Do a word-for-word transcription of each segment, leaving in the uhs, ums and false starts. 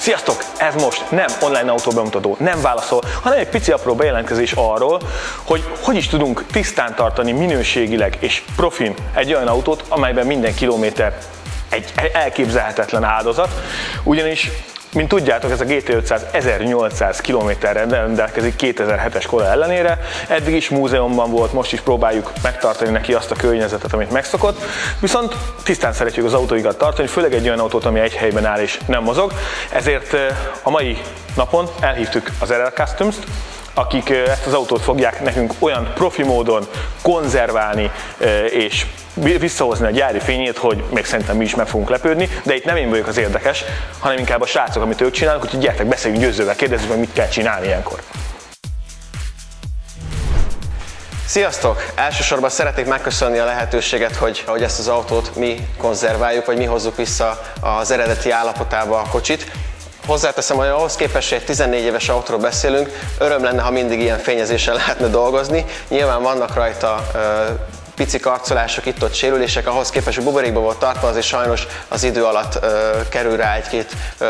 Sziasztok! Ez most nem online autóbemutató, nem válaszol, hanem egy pici apró bejelentkezés arról, hogy hogy is tudunk tisztán tartani minőségileg és profin egy olyan autót, amelyben minden kilométer egy elképzelhetetlen áldozat, ugyanis mint tudjátok, ez a gé té ötszáz ezernyolcszáz kilométerrel rendelkezik kétezer-hetes kora ellenére, eddig is múzeumban volt, most is próbáljuk megtartani neki azt a környezetet, amit megszokott, viszont tisztán szeretjük az autóikat tartani, főleg egy olyan autót, ami egy helyben áll és nem mozog, ezért a mai napon elhívtuk az er el Customs-t, akik ezt az autót fogják nekünk olyan profi módon konzerválni és visszahozni a gyári fényét, hogy még szerintem mi is meg fogunk lepődni, de itt nem én vagyok az érdekes, hanem inkább a srácok, amit ők csinálnak, úgyhogy gyertek, beszéljünk győzővel, kérdezzük meg, mit kell csinálni ilyenkor. Sziasztok! Elsősorban szeretnék megköszönni a lehetőséget, hogy, hogy ezt az autót mi konzerváljuk, vagy mi hozzuk vissza az eredeti állapotába a kocsit. Hozzáteszem, hogy ahhoz képest, hogy egy tizennégy éves autóról beszélünk, öröm lenne, ha mindig ilyen fényezéssel lehetne dolgozni. Nyilván vannak rajta uh, pici karcolások, itt-ott sérülések, ahhoz képest, hogy buborékba volt tartva, azért sajnos az idő alatt uh, kerül rá egy-két uh,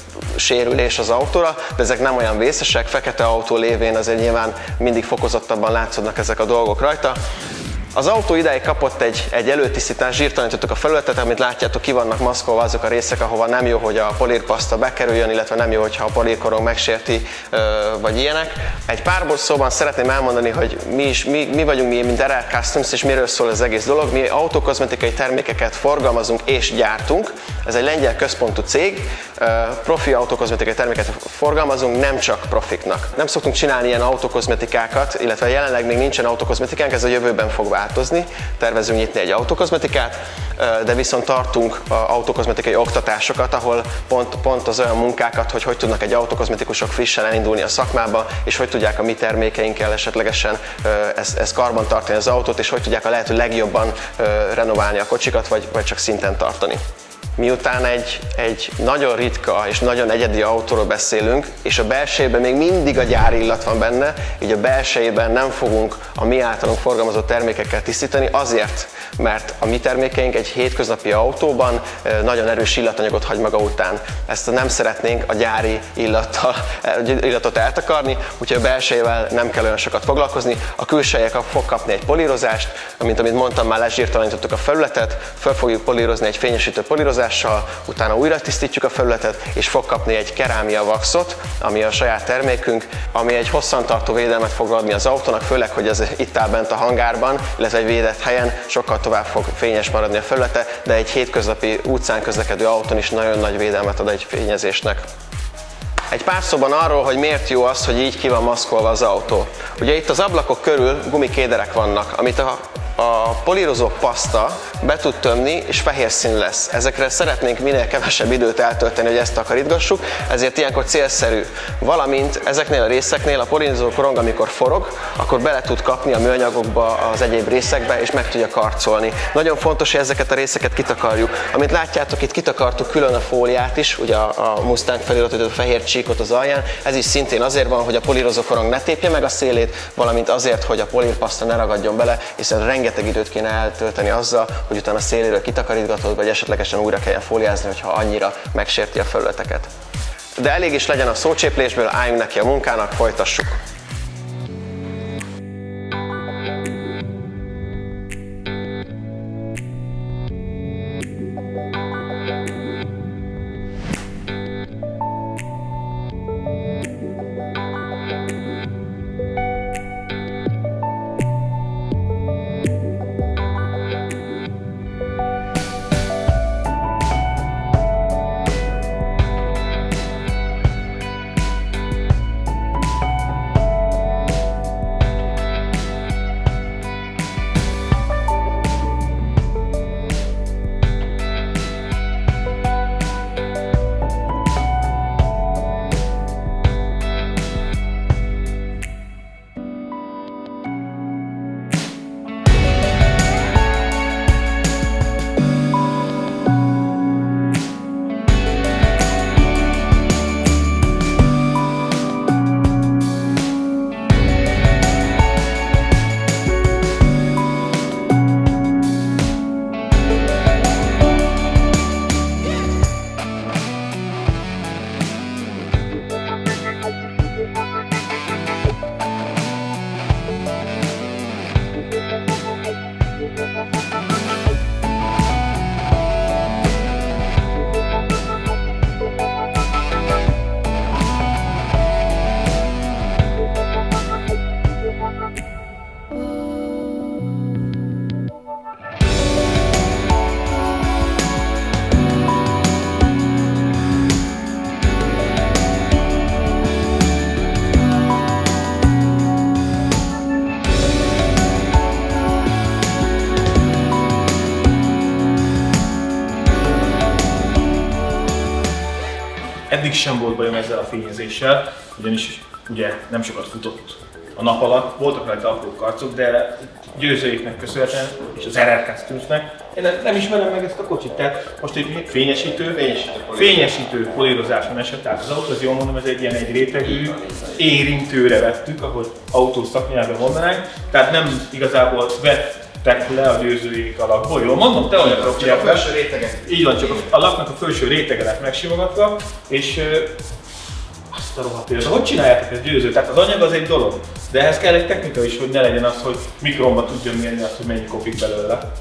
sérülés az autóra, de ezek nem olyan vészesek, fekete autó lévén azért nyilván mindig fokozottabban látszódnak ezek a dolgok rajta. Az autó idáig kapott egy, egy előtisztítást, zsírtalanítottuk a felületet, amit látjátok, ki vannak maszkolva azok a részek, ahova nem jó, hogy a polírpaszta bekerüljön, illetve nem jó, hogyha a polírkorong megsérti, vagy ilyenek. Egy pár szóban szeretném elmondani, hogy mi, is, mi, mi vagyunk mi, mint er el Customs, és miről szól az egész dolog. Mi autókozmetikai termékeket forgalmazunk és gyártunk. Ez egy lengyel központú cég, profi autókozmetikai termékeket forgalmazunk, nem csak profiknak. Nem szoktunk csinálni ilyen autókozmetikákat, illetve jelenleg még nincsen autókozmetikánk, ez a jövőben fog változni. Tervezünk nyitni egy autókozmetikát, de viszont tartunk autókozmetikai oktatásokat, ahol pont, pont az olyan munkákat, hogy hogy tudnak egy autókozmetikusok frissen elindulni a szakmába, és hogy tudják a mi termékeinkkel esetlegesen ezt, ezt karban tartani az autót, és hogy tudják a lehető legjobban renoválni a kocsikat, vagy, vagy csak szinten tartani. Miután egy, egy nagyon ritka és nagyon egyedi autóról beszélünk, és a belsejében még mindig a gyári illat van benne, így a belsejében nem fogunk a mi általunk forgalmazott termékekkel tisztítani, azért, mert a mi termékeink egy hétköznapi autóban nagyon erős illatanyagot hagy maga után. Ezt nem szeretnénk a gyári illattal, illatot eltakarni, úgyhogy a belsejével nem kell olyan sokat foglalkozni. A külsejek fog kapni egy polírozást, mint amit mondtam, már lezsírtalanítottuk a felületet, fel fogjuk polírozni egy fényesítő polírozással, utána újra tisztítjuk a felületet, és fog kapni egy kerámia waxot, ami a saját termékünk, ami egy hosszantartó védelmet fog adni az autónak, főleg, hogy ez itt áll bent a hangárban, illetve egy védett helyen, sokkal tovább fog fényes maradni a felülete, de egy hétköznapi utcán közlekedő autón is nagyon nagy védelmet ad egy fényezésnek. Egy pár szóban arról, hogy miért jó az, hogy így ki van maszkolva az autó. Ugye itt az ablakok körül gumikéderek vannak, amit a a polírozó paszta be tud tömni, és fehér színű lesz. Ezekre szeretnénk minél kevesebb időt eltölteni, hogy ezt takarítgassuk, ezért ilyenkor célszerű. Valamint ezeknél a részeknél a polírozó korong, amikor forog, akkor bele tud kapni a műanyagokba, az egyéb részekbe, és meg tudja karcolni. Nagyon fontos, hogy ezeket a részeket kitakarjuk. Amint látjátok, itt kitakartuk külön a fóliát is, ugye a, a Mustang feliratot, a fehér csíkot az alján. Ez is szintén azért van, hogy a polírozó korong ne tépje meg a szélét, valamint azért, hogy a polírpaszta ne ragadjon bele, hiszen rengeteg időt kéne eltölteni azzal, hogy utána a széléről kitakarítgatod, vagy esetlegesen újra kelljen fóliázni, hogyha annyira megsérti a felületeket. De elég is legyen a szócséplésből, álljunk neki a munkának, folytassuk! Eddig sem volt bajom ezzel a fényezéssel, ugyanis ugye nem sokat futott a nap alatt, voltak rajta apró karcok, de Győzőjéknek köszönhetően, és az er er Customs-nek, én nem ismerem meg ezt a kocsit, tehát most egy fényesítő, fényesítő, fényesítő polírozáson esett, tehát az autó, az jól mondom, ez egy ilyen egy rétegű érintőre vettük, ahogy autó szaknyelven mondanánk, tehát nem igazából vettek le a Győzőjék alakból, jól mondom, te olyan csak a felső réteget. Így van, csak a laknak a felső rétege lett megsimogatva, és azt a rohadt élet. Hogy csináljátok ezt, Győző? Tehát az anyag az egy dolog, de ehhez kell egy technika is, hogy ne legyen az, hogy mikronba tudjon mérni azt, hogy mennyi kopik belőle.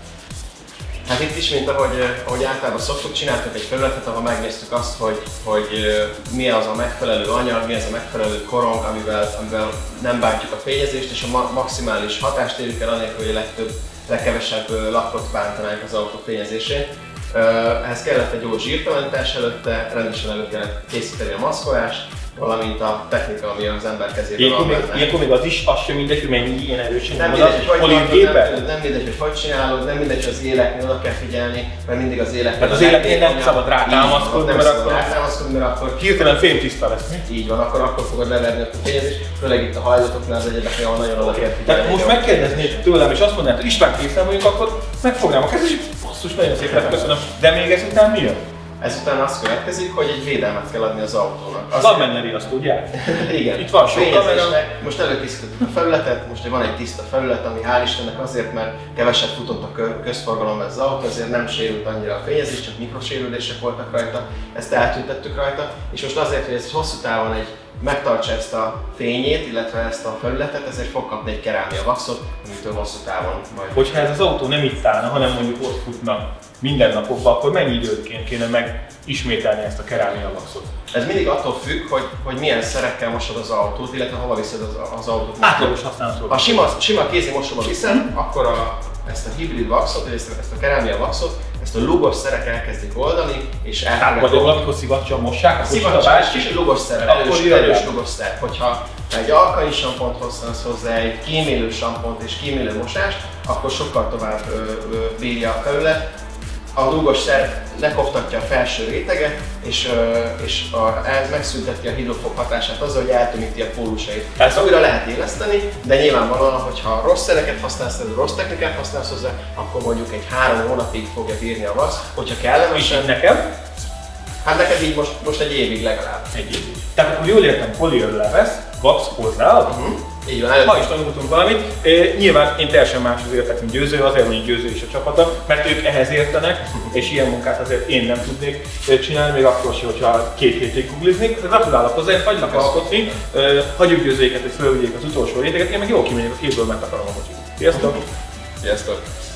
Hát itt is, mint ahogy, ahogy általában szoktuk, csináltunk egy felületet, ahol megnéztük azt, hogy, hogy mi az a megfelelő anyag, mi az a megfelelő korong, amivel, amivel nem bántjuk a fényezést, és a maximális hatást érjük el, anélkül, hogy a legtöbb, legkevesebb lakot bántanánk az autó fényezésén. Ehhez kellett egy jó zsírtalanítás előtte, rendesen elő kellett készíteni a maszkolást, valamint a technika, ami az ember kezében van. Ilyenkor még az is, az sem mindegy, hogy mennyi ilyen erősen nem mindegy, hogy hogy nem, nem mindegy, hogy hogy csinálod, nem mindegy, hogy az éleknél oda kell figyelni, mert mindig az éleknél. Tehát az éleknél nem szabad rátámaszkodni, mert akkor rátámaszkodni, mert akkor hirtelen fémtiszta lesz, mi? Így van, akkor, akkor fogod leverni a fényezést, főleg itt a hajlatoknál az egyedeknél, ahol nagyon oda kell figyelni. Tehát most megkérdeznéd tőlem, és azt mondanád, hogy István készen vagyunk, akkor megfognám a kezét, és basszus, nagyon szépen köszönöm. De még ezután mi jön? Ezután az következik, hogy egy védelmet kell adni az autónak. Van benne riasztó, ugye? Igen. Itt van sok kamera. Most előkészítettük a felületet, most van egy tiszta felület, ami hál' Istennek azért, mert keveset futott a közforgalomban ez az autó, azért nem sérült annyira a fényezés, csak mikrosérülések voltak rajta, ezt eltüntettük rajta, és most azért, hogy ez hosszú távon egy megtartsa ezt a fényét, illetve ezt a felületet, ezért fog kapni egy kerámia waxot, amitől hosszú távon majd. Hogyha ez az autó nem itt állna, hanem mondjuk ott futna minden napokban, akkor mennyi időként kéne megismételni ezt a kerámia waxot? Ez mindig attól függ, hogy, hogy milyen szerekkel mosod az autót, illetve hova viszed az, az autót. Átlagos használatról. Ha sima, sima kézi mosóba viszed, akkor a, ezt a hibrid waxot, vagy ezt a, ezt a kerámia waxot, ezt a lugos szerek elkezdik oldani, és elkezdik. Vagy valamikor szivattyúan mossák, szivattyúan és lugos szerrel, erős, erős lugos szer. Hogyha egy alkalmi sampont használsz hozzá, egy kímélő sampont és kímélő mosást, akkor sokkal tovább ö, ö, bírja a felület. A lúgos szer lekoptatja a felső réteget, és, és a, ez megszünteti a hidrofób hatását azzal, hogy eltömíti a pólusait. Ezt újra lehet éleszteni, de nyilvánvalóan, hogyha rossz szereket használsz, rossz technikát használsz hozzá, akkor mondjuk egy három hónapig fogja bírni a wax. Hogyha kellemesen... nekem? Hát neked így most, most egy évig legalább. Egy évig. Tehát akkor jól értem, poliről levesz, wax hozzá. Uh-huh. Így van, ma is tanultunk valamit. E, nyilván én teljesen máshoz értek, mint Győző, azért mondjuk Győző is a csapata, mert ők ehhez értenek, és ilyen munkát azért én nem tudnék csinálni, még akkor sem, hogyha két hétig googliznék. Gratulálok hozzá, én hagylak alkotni, e, hagyjuk Győzőjéket, hogy fölvigyék az utolsó réteget, én meg jól kimegyek a képből, megtakarom a kocsit. Sziasztok! Sziasztok!